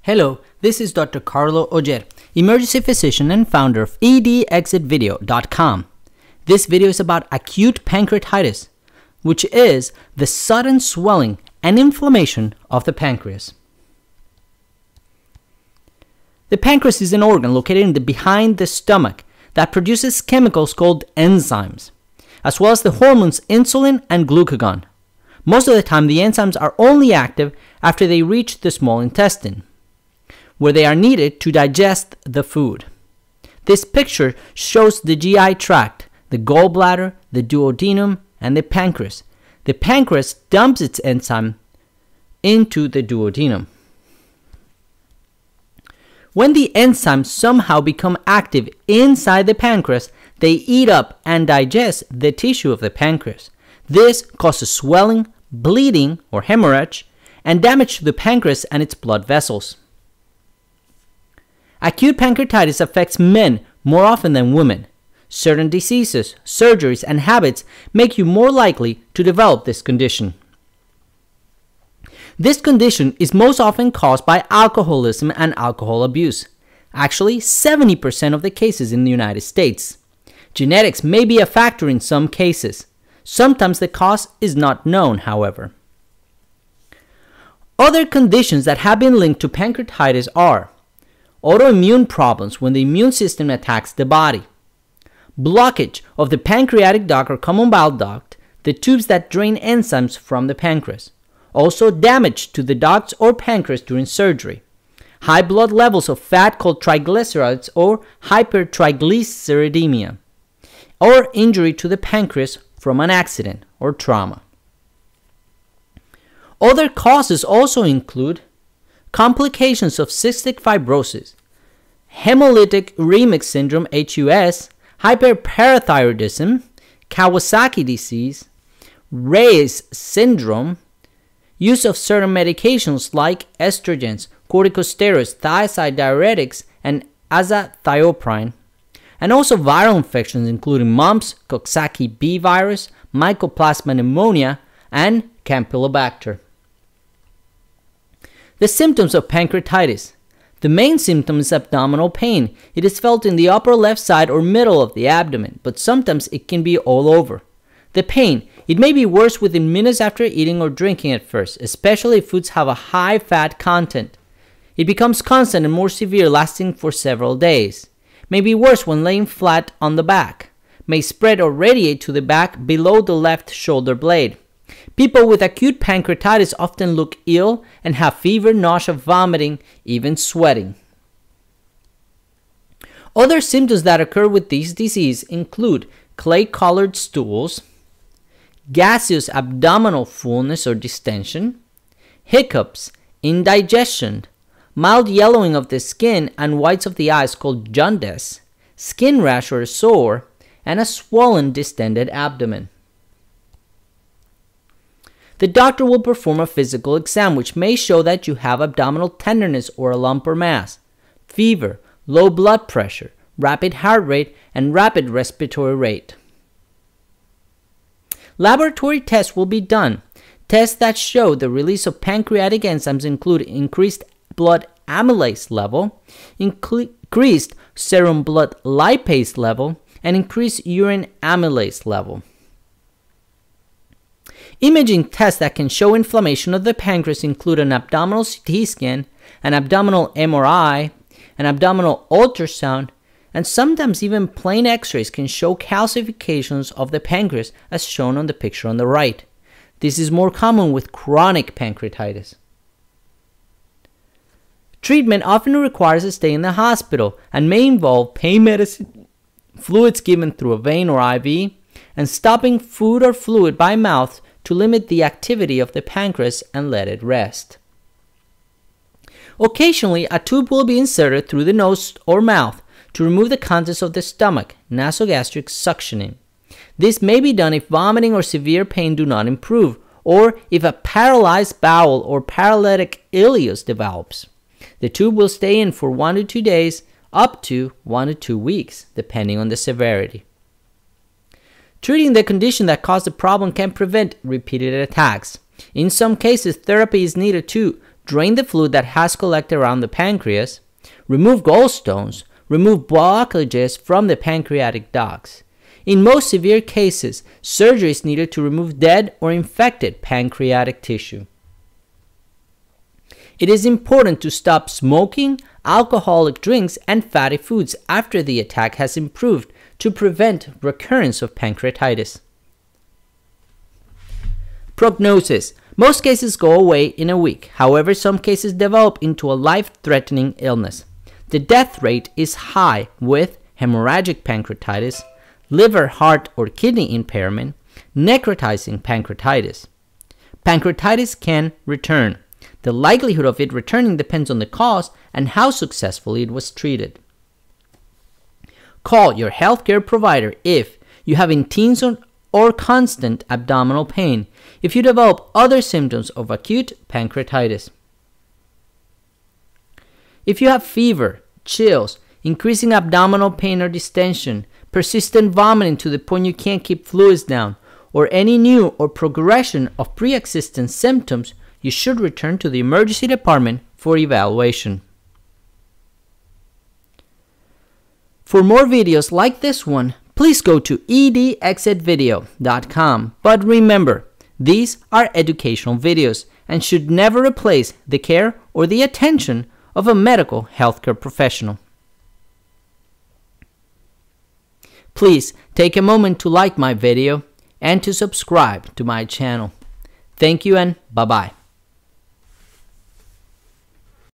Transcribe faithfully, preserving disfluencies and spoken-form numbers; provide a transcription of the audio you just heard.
Hello, this is Doctor Carlo Oller, emergency physician and founder of e d exit video dot com. This video is about acute pancreatitis, which is the sudden swelling and inflammation of the pancreas. The pancreas is an organ located in the behind the stomach that produces chemicals called enzymes, as well as the hormones insulin and glucagon. Most of the time, the enzymes are only active after they reach the small intestine, where they are needed to digest the food. This picture shows the G I tract, the gallbladder, the duodenum, and the pancreas. The pancreas dumps its enzyme into the duodenum. When the enzymes somehow become active inside the pancreas, they eat up and digest the tissue of the pancreas. This causes swelling, bleeding or hemorrhage, and damage to the pancreas and its blood vessels. Acute pancreatitis affects men more often than women. Certain diseases, surgeries, and habits make you more likely to develop this condition. This condition is most often caused by alcoholism and alcohol abuse. Actually, seventy percent of the cases in the United States. Genetics may be a factor in some cases. Sometimes the cause is not known, however. Other conditions that have been linked to pancreatitis are autoimmune problems when the immune system attacks the body, blockage of the pancreatic duct or common bile duct, the tubes that drain enzymes from the pancreas, also damage to the ducts or pancreas during surgery, high blood levels of fat called triglycerides or hypertriglyceridemia, or injury to the pancreas from an accident or trauma. Other causes also include complications of cystic fibrosis, hemolytic uremic syndrome H U S, hyperparathyroidism, Kawasaki disease, Reyes syndrome, use of certain medications like estrogens, corticosteroids, thiazide diuretics, and azathioprine, and also viral infections including mumps, Coxsackie B virus, Mycoplasma pneumonia, and Campylobacter. The symptoms of pancreatitis. The main symptom is abdominal pain. It is felt in the upper left side or middle of the abdomen, but sometimes it can be all over. The pain, it may be worse within minutes after eating or drinking at first, especially if foods have a high fat content. It becomes constant and more severe, lasting for several days. May be worse when laying flat on the back. May spread or radiate to the back below the left shoulder blade. People with acute pancreatitis often look ill and have fever, nausea, vomiting, even sweating. Other symptoms that occur with this disease include clay-colored stools, gaseous abdominal fullness or distension, hiccups, indigestion, mild yellowing of the skin and whites of the eyes called jaundice, skin rash or sore, and a swollen, distended abdomen. The doctor will perform a physical exam which may show that you have abdominal tenderness or a lump or mass, fever, low blood pressure, rapid heart rate, and rapid respiratory rate. Laboratory tests will be done. Tests that show the release of pancreatic enzymes include increased blood amylase level, increased serum blood lipase level, and increased urine amylase level. Imaging tests that can show inflammation of the pancreas include an abdominal C T scan, an abdominal M R I, an abdominal ultrasound, and sometimes even plain x-rays can show calcifications of the pancreas as shown on the picture on the right. This is more common with chronic pancreatitis. Treatment often requires a stay in the hospital and may involve pain medicine, fluids given through a vein or I V, and stopping food or fluid by mouth to limit the activity of the pancreas and let it rest. Occasionally, a tube will be inserted through the nose or mouth to remove the contents of the stomach, nasogastric suctioning. This may be done if vomiting or severe pain do not improve, or if a paralyzed bowel or paralytic ileus develops. The tube will stay in for one to two days, up to one to two weeks, depending on the severity. Treating the condition that caused the problem can prevent repeated attacks. In some cases, therapy is needed too, drain the fluid that has collected around the pancreas, remove gallstones, remove blockages from the pancreatic ducts. In most severe cases, surgery is needed to remove dead or infected pancreatic tissue. It is important to stop smoking, alcoholic drinks, and fatty foods after the attack has improved to prevent recurrence of pancreatitis. Prognosis. Most cases go away in a week. However, some cases develop into a life-threatening illness. The death rate is high with hemorrhagic pancreatitis, liver, heart, or kidney impairment, necrotizing pancreatitis. Pancreatitis can return. The likelihood of it returning depends on the cause and how successfully it was treated. Call your healthcare provider if you have intense or constant abdominal pain, if you develop other symptoms of acute pancreatitis. If you have fever, chills, increasing abdominal pain or distension, persistent vomiting to the point you can't keep fluids down, or any new or progression of pre-existing symptoms, you should return to the emergency department for evaluation. For more videos like this one, please go to e d exit video dot com. But remember, these are educational videos and should never replace the care or the attention of a medical healthcare professional. Please take a moment to like my video and to subscribe to my channel. Thank you and bye-bye.